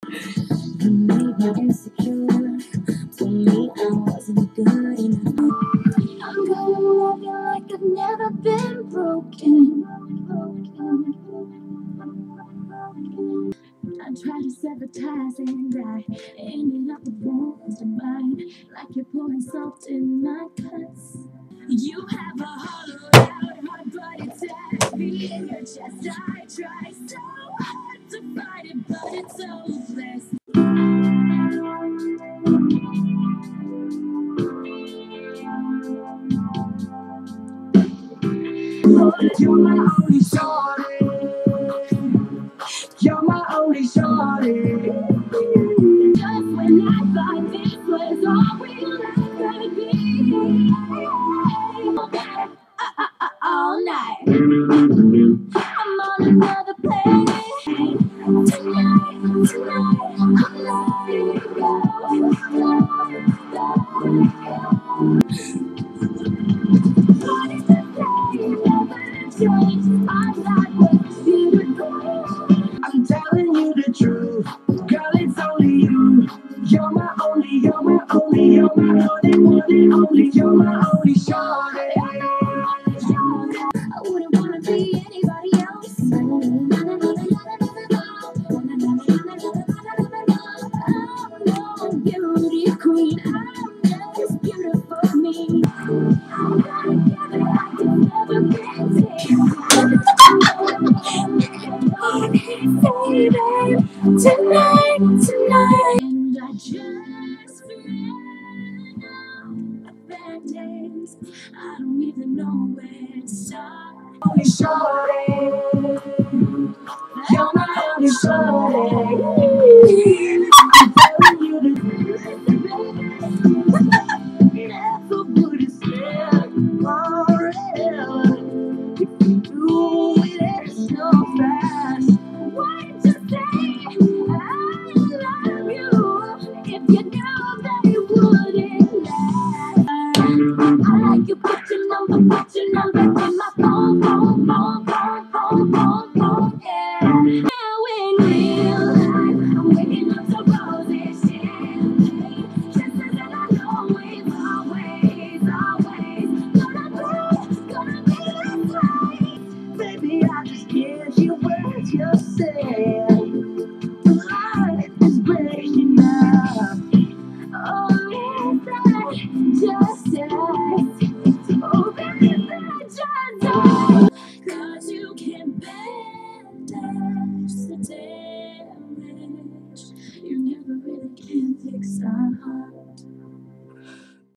You made me insecure. Told me I wasn't good enough. I'm gonna love you like I've never been broken. I tried to sabotage and I ended up with wounds to mine. Like you're pouring salt in my cuts. You have a hollowed out heart, but it's heavy in your chest. I try so hard to fight it, but it's hopeless. You're my only shorty. You're my only shorty. Just when I thought this was all we'll ever be. All night. I'm on another plane. Tonight, I'm letting you go. I'm telling you the truth, girl, it's only you. You're my only, you're my only, you're my only, one and only, you're my only shorty. I wouldn't wanna be anybody else. I'm no beauty queen, I'm just beautiful me. I'm gonna give it like it's never been taken. Tonight. And I just ran out of bad days. I don't even know where to start. Only shorty, you're my only shorty. I'm telling you never would have said forever. If you knew it so fast, why'd you say I love you if you knew that it wouldn't last? I like you, put your number in my phone, yeah. Now in real life, I'm waking up to roses, champagne, just as I know it's always gonna be this way. Baby, I just can't hear what you're saying. The light is breaking up. Oh, yes, I just said. Oh, baby, I just said. 'Cause you can bandage the damage. You never really can fix our heart.